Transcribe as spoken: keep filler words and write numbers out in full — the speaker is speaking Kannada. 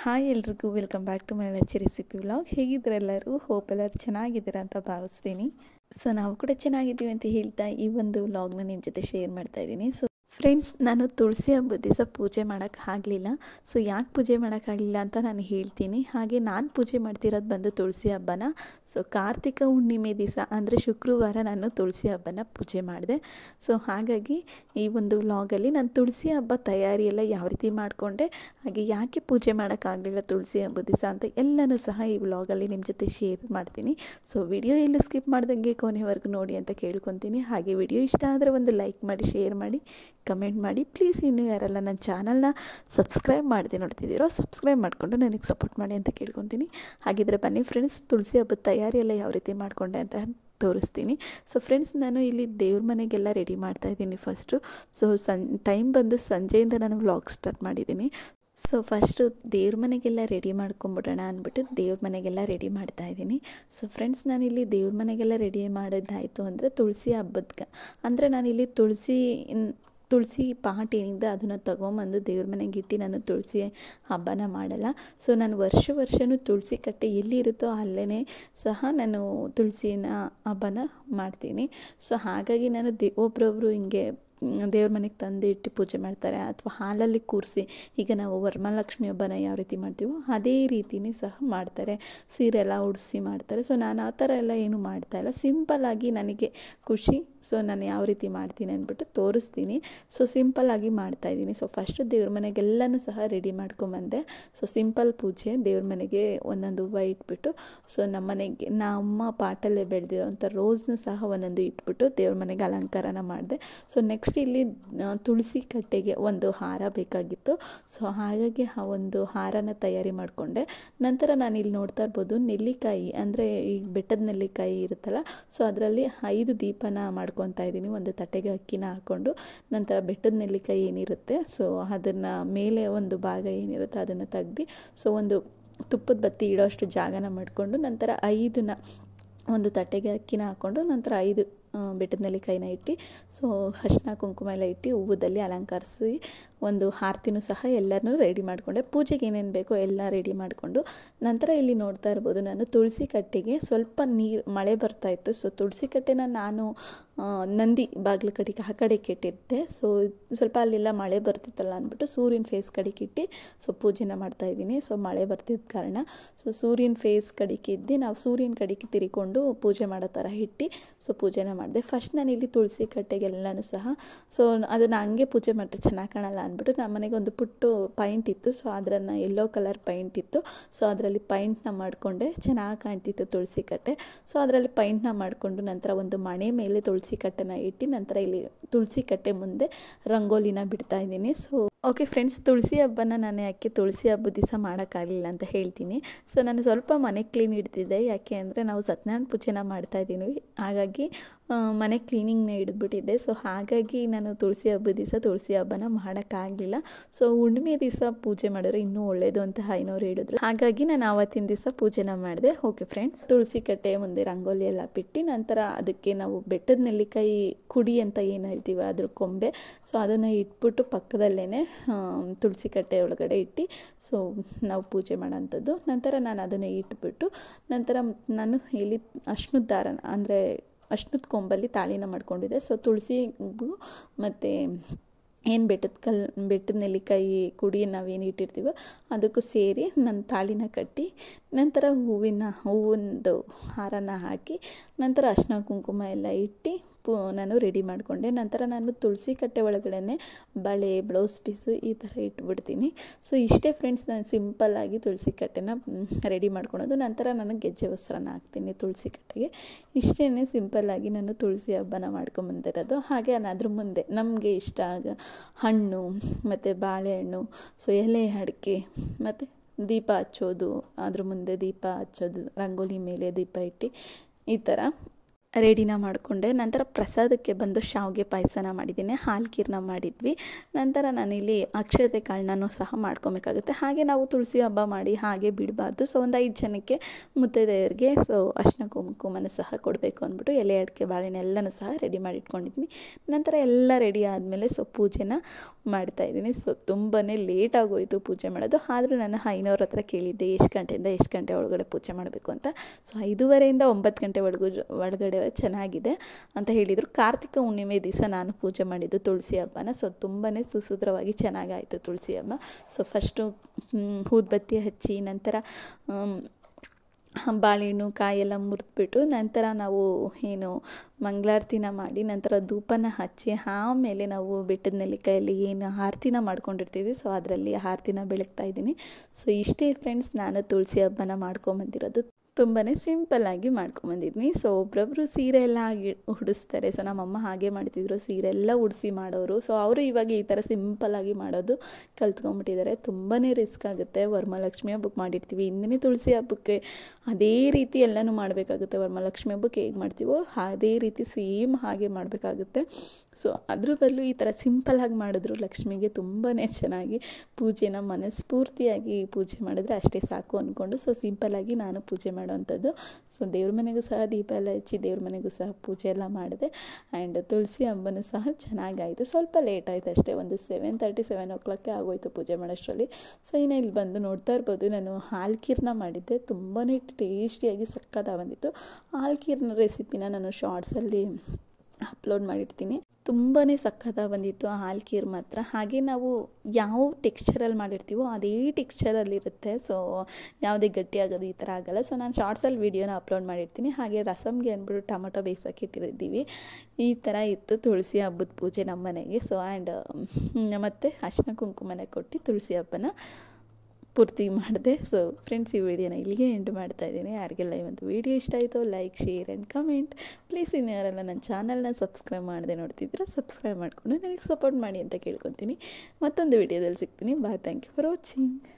ಹಾಯ್ ಎಲ್ರಿಗೂ ವೆಲ್ಕಮ್ ಬ್ಯಾಕ್ ಟು ಮೈ ವೆಚ್ಚ ರೆಸಿಪಿ ವ್ಲಾಗ್. ಹೇಗಿದ್ರೆ ಎಲ್ಲರೂ ಹೋಪ್ ಎಲ್ಲರೂ ಚೆನ್ನಾಗಿದ್ದೀರಾ ಅಂತ ಭಾವಿಸ್ತೀನಿ. ಸೊ ನಾವು ಕೂಡ ಚೆನ್ನಾಗಿದ್ದೀವಿ ಅಂತ ಹೇಳ್ತಾ ಈ ಒಂದು ವ್ಲಾಗ್ನ ನಿಮ್ಮ ಜೊತೆ ಶೇರ್ ಮಾಡ್ತಾ ಇದ್ದೀನಿ. ಸೊ ಫ್ರೆಂಡ್ಸ್, ನಾನು ತುಳಸಿ ಹಬ್ಬದ ದಿವಸ ಪೂಜೆ ಮಾಡೋಕ್ಕೆ ಆಗಲಿಲ್ಲ. ಸೊ ಯಾಕೆ ಪೂಜೆ ಮಾಡೋಕ್ಕಾಗಲಿಲ್ಲ ಅಂತ ನಾನು ಹೇಳ್ತೀನಿ. ಹಾಗೆ ನಾನು ಪೂಜೆ ಮಾಡ್ತಿರೋದು ಬಂದು ತುಳಸಿ ಹಬ್ಬನ. ಸೊ ಕಾರ್ತಿಕ ಹುಣ್ಣಿಮೆ ದಿವಸ ಅಂದರೆ ಶುಕ್ರವಾರ ನಾನು ತುಳಸಿ ಹಬ್ಬನ ಪೂಜೆ ಮಾಡಿದೆ. ಸೊ ಹಾಗಾಗಿ ಈ ಒಂದು ವ್ಲಾಗಲ್ಲಿ ನಾನು ತುಳಸಿ ಹಬ್ಬ ತಯಾರಿ ಎಲ್ಲ ಯಾವ ರೀತಿ ಮಾಡಿಕೊಂಡೆ, ಹಾಗೆ ಯಾಕೆ ಪೂಜೆ ಮಾಡೋಕ್ಕಾಗಲಿಲ್ಲ ತುಳಸಿ ಹಬ್ಬದ ದಿವಸ ಅಂತ ಎಲ್ಲನೂ ಸಹ ಈ ವ್ಲಾಗಲ್ಲಿ ನಿಮ್ಮ ಜೊತೆ ಶೇರ್ ಮಾಡ್ತೀನಿ. ಸೊ ವಿಡಿಯೋ ಎಲ್ಲೂ ಸ್ಕಿಪ್ ಮಾಡ್ದಂಗೆ ಕೊನೆವರೆಗೂ ನೋಡಿ ಅಂತ ಕೇಳ್ಕೊತೀನಿ. ಹಾಗೆ ವಿಡಿಯೋ ಇಷ್ಟ ಆದರೆ ಒಂದು ಲೈಕ್ ಮಾಡಿ, ಶೇರ್ ಮಾಡಿ, ಕಮೆಂಟ್ ಮಾಡಿ. ಪ್ಲೀಸ್ ಇನ್ನೂ ಯಾರೆಲ್ಲ ನನ್ನ ಚಾನಲ್ನ ಸಬ್ಸ್ಕ್ರೈಬ್ ಮಾಡದೆ ನೋಡ್ತಿದ್ದೀರೋ ಸಬ್ಸ್ಕ್ರೈಬ್ ಮಾಡಿಕೊಂಡು ನನಗೆ ಸಪೋರ್ಟ್ ಮಾಡಿ ಅಂತ ಕೇಳ್ಕೊತೀನಿ. ಹಾಗಿದ್ರೆ ಬನ್ನಿ ಫ್ರೆಂಡ್ಸ್, ತುಳಸಿ ಹಬ್ಬದ ತಯಾರಿ ಎಲ್ಲ ಯಾವ ರೀತಿ ಮಾಡಿಕೊಂಡೆ ಅಂತ ತೋರಿಸ್ತೀನಿ. ಸೊ ಫ್ರೆಂಡ್ಸ್, ನಾನು ಇಲ್ಲಿ ದೇವ್ರ ಮನೆಗೆಲ್ಲ ರೆಡಿ ಮಾಡ್ತಾಯಿದ್ದೀನಿ ಫಸ್ಟು. ಸೊ ಸಂ ಟೈಮ್ ಬಂದು ಸಂಜೆಯಿಂದ ನಾನು ವ್ಲಾಗ್ ಸ್ಟಾರ್ಟ್ ಮಾಡಿದ್ದೀನಿ. ಸೊ ಫಸ್ಟು ದೇವ್ರ ಮನೆಗೆಲ್ಲ ರೆಡಿ ಮಾಡ್ಕೊಂಬಿಡೋಣ ಅಂದ್ಬಿಟ್ಟು ದೇವ್ರ ಮನೆಗೆಲ್ಲ ರೆಡಿ ಮಾಡ್ತಾಯಿದ್ದೀನಿ. ಸೊ ಫ್ರೆಂಡ್ಸ್, ನಾನಿಲ್ಲಿ ದೇವ್ರ ಮನೆಗೆಲ್ಲ ರೆಡಿ ಮಾಡೋದಾಯಿತು ಅಂದರೆ ತುಳಸಿ ಹಬ್ಬದ ಅಂದರೆ ನಾನಿಲ್ಲಿ ತುಳಸಿ ತುಳಸಿ ಪಾಟ್ ಏನಿದೆ ಅದನ್ನು ತೊಗೊಂಬಂದು ದೇವ್ರ ಮನೆಗೆ ಇಟ್ಟು ನಾನು ತುಳಸಿ ಹಬ್ಬನ ಮಾಡಲ್ಲ. ಸೊ ನಾನು ವರ್ಷ ವರ್ಷವೂ ತುಳಸಿ ಕಟ್ಟೆ ಎಲ್ಲಿರುತ್ತೋ ಅಲ್ಲೇ ಸಹ ನಾನು ತುಳಸಿನ ಹಬ್ಬನ ಮಾಡ್ತೀನಿ. ಸೊ ಹಾಗಾಗಿ ನಾನು ದೇ ಒಬ್ರೊಬ್ಬರು ಹಿಂಗೆ ದೇವ್ರ ಮನೆಗೆ ತಂದು ಇಟ್ಟು ಪೂಜೆ ಮಾಡ್ತಾರೆ, ಅಥವಾ ಹಾಲಲ್ಲಿ ಕೂರಿಸಿ ಈಗ ನಾವು ವರಮಹಾಲಕ್ಷ್ಮಿ ಹಬ್ಬನ ಯಾವ ರೀತಿ ಮಾಡ್ತೀವೋ ಅದೇ ರೀತಿಯೇ ಸಹ ಮಾಡ್ತಾರೆ, ಸೀರೆ ಎಲ್ಲ ಉಡಿಸಿ ಮಾಡ್ತಾರೆ. ಸೊ ನಾನು ಆ ಥರ ಎಲ್ಲ ಏನೂ ಮಾಡ್ತಾಯಿಲ್ಲ, ಸಿಂಪಲ್ಲಾಗಿ ನನಗೆ ಖುಷಿ. ಸೊ ನಾನು ಯಾವ ರೀತಿ ಮಾಡ್ತೀನಿ ಅಂದ್ಬಿಟ್ಟು ತೋರಿಸ್ತೀನಿ. ಸೊ ಸಿಂಪಲ್ಲಾಗಿ ಮಾಡ್ತಾಯಿದ್ದೀನಿ. ಸೊ ಫಸ್ಟು ದೇವ್ರ ಮನೆಗೆಲ್ಲನೂ ಸಹ ರೆಡಿ ಮಾಡ್ಕೊಂಬಂದೆ. ಸೊ ಸಿಂಪಲ್ ಪೂಜೆ, ದೇವ್ರ ಮನೆಗೆ ಒಂದೊಂದು ಹೂವು ಇಟ್ಬಿಟ್ಟು, ಸೊ ನಮ್ಮ ಮನೆಗೆ ನಮ್ಮ ಪಾಟಲ್ಲೇ ಬೆಳೆದಿರೋಂಥ ರೋಸ್ನ ಸಹ ಒಂದೊಂದು ಇಟ್ಬಿಟ್ಟು ದೇವ್ರ ಮನೆಗೆ ಅಲಂಕಾರನ ಮಾಡಿದೆ. ಸೊ ನೆಕ್ಸ್ಟ್ ಇಲ್ಲಿ ತುಳಸಿ ಕಟ್ಟೆಗೆ ಒಂದು ಹಾರ ಬೇಕಾಗಿತ್ತು. ಸೊ ಹಾಗಾಗಿ ಆ ಒಂದು ಹಾರನ ತಯಾರಿ ಮಾಡಿಕೊಂಡೆ. ನಂತರ ನಾನು ಇಲ್ಲಿ ನೋಡ್ತಾ ಇರ್ಬೋದು ನೆಲ್ಲಿಕಾಯಿ, ಅಂದರೆ ಈ ಬೆಟ್ಟದ ನೆಲ್ಲಿಕಾಯಿ ಇರುತ್ತಲ್ಲ, ಸೊ ಅದರಲ್ಲಿ ಐದು ದೀಪನ ಮಾಡ್ಕೊತಾ ಇದ್ದೀನಿ. ಒಂದು ತಟ್ಟೆಗೆ ಅಕ್ಕಿನ ಹಾಕ್ಕೊಂಡು, ನಂತರ ಬೆಟ್ಟದ ನೆಲ್ಲಿಕಾಯಿ ಏನಿರುತ್ತೆ ಸೊ ಅದನ್ನು ಮೇಲೆ ಒಂದು ಭಾಗ ಏನಿರುತ್ತೆ ಅದನ್ನು ತೆಗ್ದು, ಸೊ ಒಂದು ತುಪ್ಪದ ಬತ್ತಿ ಇಡೋಷ್ಟು ಜಾಗನ ಮಾಡಿಕೊಂಡು, ನಂತರ ಐದನ್ನ ಒಂದು ತಟ್ಟೆಗೆ ಅಕ್ಕಿನ ಹಾಕ್ಕೊಂಡು, ನಂತರ ಐದು ಬೆಟ್ಟದ ನೆಲ್ಲಿಕಾಯಿನ ಇಟ್ಟು, ಸೊ ಅರಿಶಿನ ಕುಂಕುಮ ಎಲ್ಲ ಇಟ್ಟು ಹೂವದಲ್ಲಿ ಅಲಂಕರಿಸಿ ಒಂದು ಆರತಿನೂ ಸಹ ಎಲ್ಲನೂ ರೆಡಿ ಮಾಡಿಕೊಂಡೆ. ಪೂಜೆಗೆ ಏನೇನು ಬೇಕೋ ಎಲ್ಲ ರೆಡಿ ಮಾಡಿಕೊಂಡು, ನಂತರ ಇಲ್ಲಿ ನೋಡ್ತಾ ಇರ್ಬೋದು ನಾನು ತುಳಸಿ ಕಟ್ಟೆಗೆ ಸ್ವಲ್ಪ ನೀರು ಮಳೆ ಬರ್ತಾಯಿತ್ತು. ಸೊ ತುಳಸಿ ಕಟ್ಟೆನ ನಾನು ನಂದಿ ಬಾಗಿಲು ಕಡೆಗೆ ಆ ಕಡೆಗೆ ಇಟ್ಟಿದ್ದೆ. ಸೊ ಸ್ವಲ್ಪ ಅಲ್ಲೆಲ್ಲ ಮಳೆ ಬರ್ತಿತ್ತಲ್ಲ ಅಂದ್ಬಿಟ್ಟು ಸೂರ್ಯನ ಫೇಸ್ ಕಡೆಗೆ ಇಟ್ಟು ಸೊ ಪೂಜೆನ ಮಾಡ್ತಾಯಿದ್ದೀನಿ. ಸೊ ಮಳೆ ಬರ್ತಿದ್ದ ಕಾರಣ ಸೊ ಸೂರ್ಯನ ಫೇಸ್ ಕಡೆಗೆ ಇದ್ದು ನಾವು ಸೂರ್ಯನ ಕಡೆಗೆ ತಿರ್ಕೊಂಡು ಪೂಜೆ ಮಾಡೋ ಥರ ಇಟ್ಟು ಸೊ ಪೂಜೆನ ಮಾಡಿದೆ. ಫಸ್ಟ್ ನಾನು ಇಲ್ಲಿ ತುಳಸಿ ಕಟ್ಟೆಗೆಲ್ಲನೂ ಸಹ ಸೊ ಅದನ್ನು ಹಂಗೆ ಪೂಜೆ ಮಾಡಿದ್ರೆ ಚೆನ್ನಾಗಿ ಕಾಣಲ್ಲ ಅಂದ್ಬಿಟ್ಟು ನಮ್ಮ ಮನೆಗೆ ಒಂದು ಪುಟ್ಟು ಪೈಂಟ್ ಇತ್ತು. ಸೊ ಅದನ್ನು ಯೆಲ್ಲೋ ಕಲರ್ ಪೈಂಟ್ ಇತ್ತು. ಸೊ ಅದರಲ್ಲಿ ಪೈಂಟ್ನ ಮಾಡಿಕೊಂಡೆ, ಚೆನ್ನಾಗಿ ಕಾಣ್ತಿತ್ತು ತುಳಸಿ ಕಟ್ಟೆ. ಸೊ ಅದರಲ್ಲಿ ಪೈಂಟ್ನ ಮಾಡಿಕೊಂಡು ನಂತರ ಒಂದು ಮಣೆ ಮೇಲೆ ತುಳಸಿ ಕಟ್ಟೆನ ಇಟ್ಟು, ನಂತರ ಇಲ್ಲಿ ತುಳಸಿ ಕಟ್ಟೆ ಮುಂದೆ ರಂಗೋಲಿನ ಬಿಡ್ತಾ ಇದ್ದೀನಿ. ಸೊ ಓಕೆ ಫ್ರೆಂಡ್ಸ್, ತುಳಸಿ ಹಬ್ಬನ ನಾನು ಯಾಕೆ ತುಳಸಿ ಹಬ್ಬದ ದಿವಸ ಮಾಡೋಕ್ಕಾಗಲಿಲ್ಲ ಅಂತ ಹೇಳ್ತೀನಿ. ಸೊ ನಾನು ಸ್ವಲ್ಪ ಮನೆ ಕ್ಲೀನ್ ಇಡ್ತಿದ್ದೆ, ಯಾಕೆ ಅಂದರೆ ನಾವು ಸತ್ಯನಾರಾಯಣ ಪೂಜೆನ ಮಾಡ್ತಾಯಿದ್ದೀವಿ, ಹಾಗಾಗಿ ಮನೆ ಕ್ಲೀನಿಂಗ್ನ ಹಿಡಿದ್ಬಿಟ್ಟಿದ್ದೆ. ಸೊ ಹಾಗಾಗಿ ನಾನು ತುಳಸಿ ಹಬ್ಬದ ದಿವಸ ತುಳಸಿ ಹಬ್ಬನ ಮಾಡೋಕ್ಕಾಗಲಿಲ್ಲ. ಸೊ ಹುಣ್ಣಿಮೆ ದಿವಸ ಪೂಜೆ ಮಾಡಿದ್ರೆ ಇನ್ನೂ ಒಳ್ಳೆಯದು ಅಂತ ಐನೋರು ಹೇಳಿದ್ರು, ಹಾಗಾಗಿ ನಾನು ಆವತ್ತಿನ ದಿವಸ ಪೂಜೆನ ಮಾಡಿದೆ. ಓಕೆ ಫ್ರೆಂಡ್ಸ್, ತುಳಸಿ ಕಟ್ಟೆ ಮುಂದೆ ರಂಗೋಲಿ ಎಲ್ಲ ಬಿಟ್ಟು, ನಂತರ ಅದಕ್ಕೆ ನಾವು ಬೆಟ್ಟದ ನೆಲ್ಲಿಕಾಯಿ ಕುಡಿ ಅಂತ ಏನು ಹೇಳ್ತೀವಿ ಅದ್ರ ಕೊಂಬೆ, ಸೊ ಅದನ್ನು ಇಟ್ಬಿಟ್ಟು ಪಕ್ಕದಲ್ಲೇ ತುಳಸಿ ಕಟ್ಟೆ ಒಳಗಡೆ ಇಟ್ಟು ಸೊ ನಾವು ಪೂಜೆ ಮಾಡೋಂಥದ್ದು. ನಂತರ ನಾನು ಅದನ್ನು ಇಟ್ಬಿಟ್ಟು, ನಂತರ ನಾನು ಇಲ್ಲಿ ಅಶ್ನದ ದಾರನ ಅಂದರೆ ಅಶ್ನದ ಕೊಂಬಲ್ಲಿ ತಾಳಿನ ಮಾಡ್ಕೊಂಡಿದ್ದೆ. ಸೊ ತುಳಸಿಗೂ ಮತ್ತು ಏನು ಬೆಟ್ಟದ ಕಲ್ ಬೆಟ್ಟದ ನೆಲ್ಲಿಕಾಯಿ ಕುಡಿ ನಾವೇನು ಇಟ್ಟಿರ್ತೀವೋ ಅದಕ್ಕೂ ಸೇರಿ ನಾನು ತಾಳಿನ ಕಟ್ಟಿ, ನಂತರ ಹೂವಿನ ಹೂವಿಂದು ಹಾರನ ಹಾಕಿ, ನಂತರ ಅರಿಶಿನ ಕುಂಕುಮ ಎಲ್ಲ ಇಟ್ಟು ಪೂ ನಾನು ರೆಡಿ ಮಾಡಿಕೊಂಡೆ. ನಂತರ ನಾನು ತುಳಸಿ ಕಟ್ಟೆ ಒಳಗಡೆ ಬಳೆ, ಬ್ಲೌಸ್ ಪೀಸು ಈ ಥರ ಇಟ್ಬಿಡ್ತೀನಿ. ಸೊ ಇಷ್ಟೇ ಫ್ರೆಂಡ್ಸ್, ನಾನು ಸಿಂಪಲ್ಲಾಗಿ ತುಳಸಿ ಕಟ್ಟೆನ ರೆಡಿ ಮಾಡ್ಕೊಳೋದು. ನಂತರ ನಾನು ಗೆಜ್ಜೆ ವಸ್ತ್ರನ ಹಾಕ್ತೀನಿ ತುಳಸಿ ಕಟ್ಟೆಗೆ. ಇಷ್ಟೇ ಸಿಂಪಲ್ಲಾಗಿ ನಾನು ತುಳಸಿ ಹಬ್ಬನ ಮಾಡ್ಕೊಂಬಂದಿರೋದು. ಹಾಗೆ ನಾನು ಅದ್ರ ಮುಂದೆ ನಮಗೆ ಇಷ್ಟ ಆಗ ಹಣ್ಣು ಮತ್ತು ಬಾಳೆಹಣ್ಣು, ಸೊ ಎಲೆ ಅಡಿಕೆ ಮತ್ತು ದೀಪ ಹಚ್ಚೋದು, ಅದ್ರ ಮುಂದೆ ದೀಪ ಹಚ್ಚೋದು, ರಂಗೋಲಿ ಮೇಲೆ ದೀಪ ಇಟ್ಟು ಈ ಥರ ರೆಡಿನ ಮಾಡಿಕೊಂಡೆ. ನಂತರ ಪ್ರಸಾದಕ್ಕೆ ಬಂದು ಶಾವಿಗೆ ಪಾಯಸನ ಮಾಡಿದ್ದೀನಿ, ಹಾಲು ಖೀರನ್ನ ಮಾಡಿದ್ವಿ. ನಂತರ ನಾನಿಲ್ಲಿ ಅಕ್ಷತೆ ಕಾಳನ್ನೂ ಸಹ ಮಾಡ್ಕೊಬೇಕಾಗುತ್ತೆ. ಹಾಗೆ ನಾವು ತುಳಸಿ ಹಬ್ಬ ಮಾಡಿ ಹಾಗೆ ಬಿಡಬಾರ್ದು. ಸೊ ಒಂದು ಐದು ಜನಕ್ಕೆ ಮುತ್ತೈದೆಯರಿಗೆ ಸೊ ಅರ್ಶಿನ ಕುಂಕುಮನ ಸಹ ಕೊಡಬೇಕು ಅಂದ್ಬಿಟ್ಟು ಎಲೆ ಅಡಿಕೆ ಬಾಳೆಹಣ್ಣು ಎಲ್ಲನೂ ಸಹ ರೆಡಿ ಮಾಡಿ ಇಟ್ಕೊಂಡಿದ್ದೀನಿ. ನಂತರ ಎಲ್ಲ ರೆಡಿ ಆದಮೇಲೆ ಸೊ ಪೂಜೆನ ಮಾಡ್ತಾಯಿದ್ದೀನಿ. ಸೊ ತುಂಬಾ ಲೇಟ್ ಆಗೋಯಿತು ಪೂಜೆ ಮಾಡೋದು. ಆದರೂ ನಾನು ಐನವ್ರ ಹತ್ರ ಕೇಳಿದ್ದೆ ಎಷ್ಟು ಗಂಟೆಯಿಂದ ಎಷ್ಟು ಗಂಟೆ ಒಳಗಡೆ ಪೂಜೆ ಮಾಡಬೇಕು ಅಂತ. ಸೊ ಐದೂವರೆಯಿಂದ ಒಂಬತ್ತು ಗಂಟೆ ಒಳಗೂ ಒಳಗಡೆ ಚೆನ್ನಾಗಿದೆ ಅಂತ ಹೇಳಿದರು. ಕಾರ್ತಿಕ ಹುಣ್ಣಿಮೆ ದಿವಸ ನಾನು ಪೂಜೆ ಮಾಡಿದ್ದು ತುಳಸಿ ಹಬ್ಬನ. ಸೊ ತುಂಬಾ ಸುಸೂತ್ರವಾಗಿ ಚೆನ್ನಾಗಾಯಿತು ತುಳಸಿ ಹಬ್ಬ. ಸೊ ಫಸ್ಟು ಊದುಬತ್ತಿ ಹಚ್ಚಿ ನಂತರ ಬಾಳೆಹಣ್ಣು ಕಾಯೆಲ್ಲ ಮುರಿದ್ಬಿಟ್ಟು ನಂತರ ನಾವು ಏನು ಮಂಗಳಾರತಿನ ಮಾಡಿ ನಂತರ ಧೂಪನ ಹಚ್ಚಿ ಆಮೇಲೆ ನಾವು ಬೆಟ್ಟದ ನೆಲ್ಲಿಕಾಯಲ್ಲಿ ಏನು ಆರತಿನ ಮಾಡ್ಕೊಂಡಿರ್ತೀವಿ ಸೊ ಅದರಲ್ಲಿ ಆರತಿನ ಬೆಳಗ್ತಾ ಇದ್ದೀನಿ. ಸೊ ಇಷ್ಟೇ ಫ್ರೆಂಡ್ಸ್, ನಾನು ತುಳಸಿ ಹಬ್ಬನ ಮಾಡ್ಕೊಂಬಂದಿರೋದು ತುಂಬಾ ಸಿಂಪಲ್ಲಾಗಿ ಮಾಡ್ಕೊಂಬಂದಿದ್ನಿ. ಸೊ ಒಬ್ಬೊಬ್ಬರು ಸೀರೆ ಎಲ್ಲ ಆಗಿ ಉಡಿಸ್ತಾರೆ. ಸೊ ನಮ್ಮಮ್ಮ ಹಾಗೆ ಮಾಡ್ತಿದ್ರು, ಸೀರೆ ಎಲ್ಲ ಉಡಿಸಿ ಮಾಡೋರು. ಸೊ ಅವರು ಇವಾಗ ಈ ಥರ ಸಿಂಪಲ್ಲಾಗಿ ಮಾಡೋದು ಕಲ್ತ್ಕೊಂಡ್ಬಿಟ್ಟಿದ್ದಾರೆ. ತುಂಬಾ ರಿಸ್ಕ್ ಆಗುತ್ತೆ. ವರಮಹಾಲಕ್ಷ್ಮಿ ಹಬ್ಬಕ್ಕೆ ಮಾಡಿರ್ತೀವಿ, ಇನ್ನೇ ತುಳಸಿ ಹಬ್ಬಕ್ಕೆ ಅದೇ ರೀತಿ ಎಲ್ಲನೂ ಮಾಡಬೇಕಾಗುತ್ತೆ. ವರಮಹಾಲಕ್ಷ್ಮಿ ಹಬ್ಬಕ್ಕೆ ಹೇಗೆ ಮಾಡ್ತೀವೋ ಅದೇ ರೀತಿ ಸೇಮ್ ಹಾಗೆ ಮಾಡಬೇಕಾಗುತ್ತೆ. ಸೊ ಅದ್ರ ಬದಲು ಈ ಥರ ಸಿಂಪಲ್ಲಾಗಿ ಮಾಡಿದ್ರು ಲಕ್ಷ್ಮಿಗೆ ತುಂಬಾ ಚೆನ್ನಾಗಿ ಪೂಜೆನ ಮನಸ್ಫೂರ್ತಿಯಾಗಿ ಪೂಜೆ ಮಾಡಿದ್ರೆ ಅಷ್ಟೇ ಸಾಕು ಅಂದ್ಕೊಂಡು ಸೊ ಸಿಂಪಲ್ಲಾಗಿ ನಾನು ಪೂಜೆ ಮಾಡೋವಂಥದ್ದು. ಸೊ ದೇವ್ರ ಮನೆಗೂ ಸಹ ದೀಪ ಎಲ್ಲ ಹಚ್ಚಿ ದೇವ್ರ ಮನೆಗೂ ಸಹ ಪೂಜೆ ಎಲ್ಲ ಮಾಡಿದೆ. ಆ್ಯಂಡ್ ತುಳಸಿ ಹಬ್ಬನೂ ಸಹ ಚೆನ್ನಾಗಾಯಿತು. ಸ್ವಲ್ಪ ಲೇಟ್ ಆಯಿತು ಅಷ್ಟೇ, ಒಂದು ಸೆವೆನ್ ತರ್ಟಿ ಸೆವೆನ್ ಓ ಕ್ಲಾಕೆ ಆಗೋಯಿತು ಪೂಜೆ ಮಾಡೋಷ್ಟರಲ್ಲಿ. ಸೊ ಇನ್ನು ಇಲ್ಲಿ ಬಂದು ನೋಡ್ತಾ ಇರ್ಬೋದು, ನಾನು ಹಾಲು ಖೀರನ್ನ ಮಾಡಿದ್ದೆ. ತುಂಬಾ ಟೇಸ್ಟಿಯಾಗಿ ಸಕ್ಕತ್ತಾಗಿ ಬಂದಿತ್ತು. ಹಾಲು ಖೀರನ ರೆಸಿಪಿನ ನಾನು ಶಾರ್ಟ್ಸಲ್ಲಿ ಅಪ್ಲೋಡ್ ಮಾಡಿರ್ತೀನಿ. ತುಂಬಾ ಸಕ್ಕತ್ತಾಗಿ ಬಂದಿತ್ತು ಹಾಲು ಖೀರ್ ಮಾತ್ರ. ಹಾಗೆ ನಾವು ಯಾವ ಟೆಕ್ಸ್ಚರಲ್ಲಿ ಮಾಡಿರ್ತೀವೋ ಅದೇ ಟೆಕ್ಸ್ಚರಲ್ಲಿರುತ್ತೆ. ಸೊ ಯಾವುದೇ ಗಟ್ಟಿ ಆಗೋದು ಈ ಥರ ಆಗೋಲ್ಲ. ಸೊ ನಾನು ಶಾರ್ಟ್ಸಲ್ಲಿ ವೀಡಿಯೋನ ಅಪ್ಲೋಡ್ ಮಾಡಿರ್ತೀನಿ. ಹಾಗೆ ರಸಮ್ಗೆ ಅಂದ್ಬಿಟ್ಟು ಟೊಮೊಟೊ ಬೇಯಿಸೋಕೆ ಇಟ್ಟಿದ್ದೀವಿ. ಈ ಥರ ಇತ್ತು ತುಳಸಿ ಹಬ್ಬದ ಪೂಜೆ ನಮ್ಮ ಮನೆಗೆ. ಸೊ ಆ್ಯಂಡ್ ಮತ್ತು ಅರ್ಶಿನ ಕುಂಕುಮನ ಕೊಟ್ಟು ತುಳಸಿ ಹಬ್ಬನ ಪೂರ್ತಿ ಮಾಡಿದೆ. ಸೊ ಫ್ರೆಂಡ್ಸ್, ಈ ವಿಡಿಯೋನ ಇಲ್ಲಿಗೆ ಎಂಡ್ ಮಾಡ್ತಾ ಇದ್ದೀನಿ. ಯಾರಿಗೆಲ್ಲ ಈ ಒಂದು ವಿಡಿಯೋ ಇಷ್ಟ ಆಯಿತು like share and comment. Please ಇನ್ನು ಯಾರೆಲ್ಲ ನನ್ನ ಚಾನಲ್ನ ಸಬ್ಸ್ಕ್ರೈಬ್ ಮಾಡದೆ ನೋಡ್ತಿದ್ರೆ ಸಬ್ಸ್ಕ್ರೈಬ್ ಮಾಡಿಕೊಂಡು ನನಗೆ ಸಪೋರ್ಟ್ ಮಾಡಿ ಅಂತ ಕೇಳ್ಕೊತೀನಿ. ಮತ್ತೊಂದು ವಿಡಿಯೋದಲ್ಲಿ ಸಿಗ್ತೀನಿ. Bye, thank you for watching.